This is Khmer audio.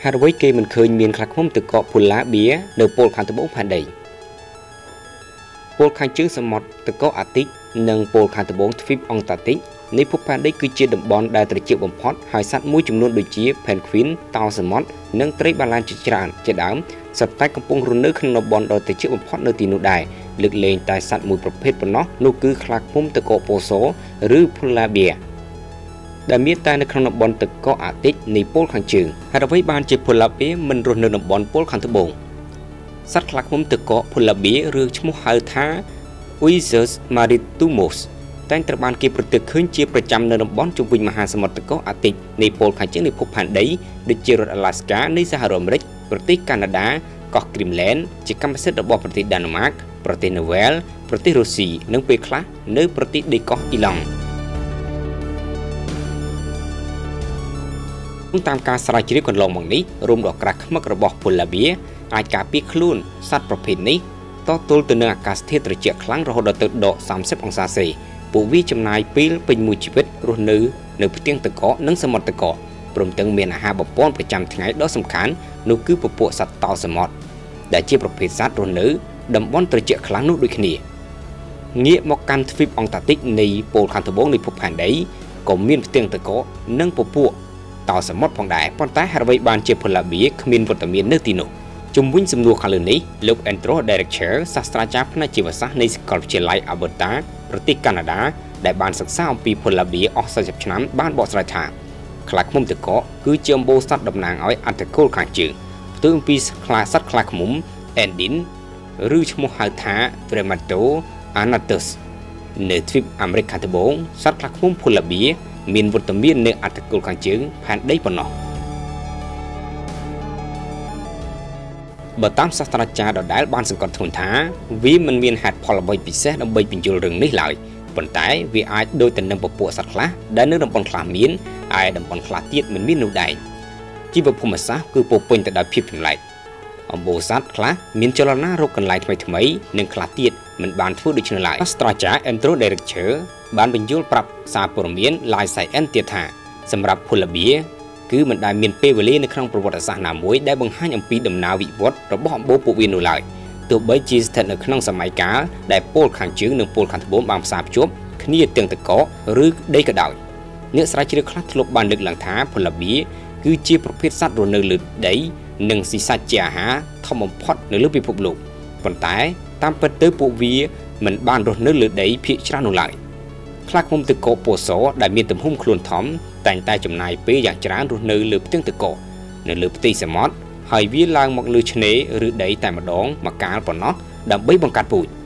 ហេតុអ្វីគេមិនឃើញមានខ្លះឃុំទឹកកកពូឡាបៀនៅពលខាងត្បូងផែនដីពលខាងជើងសមុទ្រទឹកកកអាតិកនិងពលខាងត្បូងទ្វីបអង់តាតិកនៃភពផែនដីគឺជាតំបន់ដែលត្រជាក់បំផុតហើយសត្វមួយចំនួនដូចជា Penguin តោសមុទ្រនិងត្រីបាឡានជាច្រើនជាដើមសត្វតែកំពុងរស់នៅក្នុងតំបន់ដ៏ត្រជាក់បំផុតនៅទីនោះដែរលើកលែងតែសត្វមួយប្រភេទប៉ុណ្ណោះនោះគឺខ្លាឃ្មុំទឹកកកពូសូឬ Polar Bear ដែលមានតែនៅក្នុងតំបន់ទឹកកកអាតិកនៃពលខាងជើងហេតុអ្វីបានជា Polar Bear មិនរស់នៅតំបន់ពលខាងត្បូងសត្វខ្លាឃ្មុំទឹកកក Polar Bear ឬឈ្មោះហៅថា Oesus maritimus តែងត្រូវបានគេប្រទះឃើញជាប្រចាំនៅតំបន់ជុំវិញមហាសមុទ្រទឹកកកអាតិកនៃពលខាងជើងនៃភពផែនដីដូចជារដ្ឋ Alaska នៃសហរដ្ឋអាមេរិកប្រទេសកាណាដាកោះ Greenland ជាកម្មសិទ្ធិរបស់ប្រទេស Denmark ប្រទេស Novel ប្រទេសរុស្ស៊ីនិងពេលខ្លះនៅប្រទេសដីកោះអ៊ីឡង់តាមការស្រាវជ្រាវកន្លងមកនេះរោមដ៏ក្រាស់ឃ្មឹករបស់ Polar Bear អាចការពារខ្លួនសត្វប្រភេទនេះតទល់ទៅនឹងអាកាសធាតុត្រជាក់ខ្លាំងរហូតដល់ទៅដក30អង្សាសេពួកវាចំណាយពេលពេញមួយជីវិតរស់នៅផ្ទាំងទឹកកកនិងសមុទ្រទឹកកកព្រមទាំងមានអាហារបំពន់ប្រចាំថ្ងៃដ៏សំខាន់នោះគឺពពួកសត្វតោសមុទ្រដែលជាប្រភេទសត្វរស់នៅតំបន់ត្រជាក់ខ្លាំងនោះដូចគ្នាងាកមកកាន់ទ្វីបអង់តាតិកនៃពលខាងត្បូងនៃភពផែនដីក៏មានផ្ទាំងទឹកកកនិងពពួកតោសមុទ្រផងដែរប៉ុន្តែហេតុអ្វីបានជា Polar Bear គ្មានវត្តមាននៅទីនោះជំវិញសំណួរខាងលើនេះលោក Andrew Director សាស្ត្រាចារ្យផ្នែកជីវសាស្ត្រនៃសាកលវិទ្យាល័យ Alberta ប្រទេសកាណាដាដែលបានសិក្សាអំពី Polar Bear អស់40ឆ្នាំបានបកស្រាយថាខ្លាឃ្មុំទឹកកកគឺជាអម្បូរសត្វតំណាងឲ្យអត្តកូលខាងជើងផ្ទុយអំពីសត្វខ្លាឃ្មុំ Andin ឬឈ្មោះហៅថា Trematodontus នៅទ្វីបអាមេរិកខាងត្បូងសត្វខ្លាឃ្មុំ Polar Bear មានវត្តមាននៅអត្តកូលខាងជើងផែនដីប៉ុណ្ណោះបើតាមសាស្ត្រាចារ្យដដែលបានសង្កត់ធ្ងន់ថាវាមិនមានហេតុផលអ្វីពិសេសដើម្បីបញ្យល់រឿងនេះឡើយប៉ុន្តែវាអាចដូចទៅនឹងពពួកសត្វខ្លះដែលនៅតំបន់ខ្លះមានឯតំបន់ខ្លះទៀតមិនមាននោះដែរជីវភូមិសាស្ត្រគឺពោពេញទៅដោយភាពចម្លែកអម្បូរសត្វខ្លះមានចលនារកកន្លែងថ្មីៗនិងខ្លះទៀតមិនបានធ្វើដូច្នេះឡើយសាស្ត្រាចារ្យ Andrew Director បានបញ្យល់ប្រាប់សារព័ត៌មាន Life Science ទៀតថាសម្រាប់ Polar Bearគឺមិនដែលមានពេលវេលានៅក្នុងប្រវត្តិសាស្ត្រណាមួយដែលបង្ហាញអំពីដំណើរវិវត្តរបស់អម្បូរពួកវានោះឡើយទោះបីជាស្ថិតនៅក្នុងសម័យកាលដែលពលខាងជើងនិងពលខាងត្បូងបានផ្សារភ្ជាប់គ្នាទាំងទឹកកកឬដីក៏ដោយអ្នកស្រាវជ្រាវខ្លះធ្លាប់បានលើកឡើងថា Polar Bear គឺជាប្រភេទសត្វរស់នៅលើដីនិងស៊ីសាច់ជាអាហារធំបំផុតនៅលើពិភពលោកប៉ុន្តែតាមពិតទៅពួកវាមិនបានរស់នៅលើដីភាគច្រើននោះឡើយខ្លាឃ្មុំទឹកកកពូសូដែលមានទំហំខ្លួនធំតែងតែចំណាយពេលយ៉ាងច្រើនរស់នៅលើផ្ទាំងទឹកកកនៅលើផ្ទៃសមុទ្រហើយវាឡើងមកលើឆ្នេរឬដីតែម្ដងមកកាលប៉ុណ្ណោះដើម្បីបង្កាត់ពូជ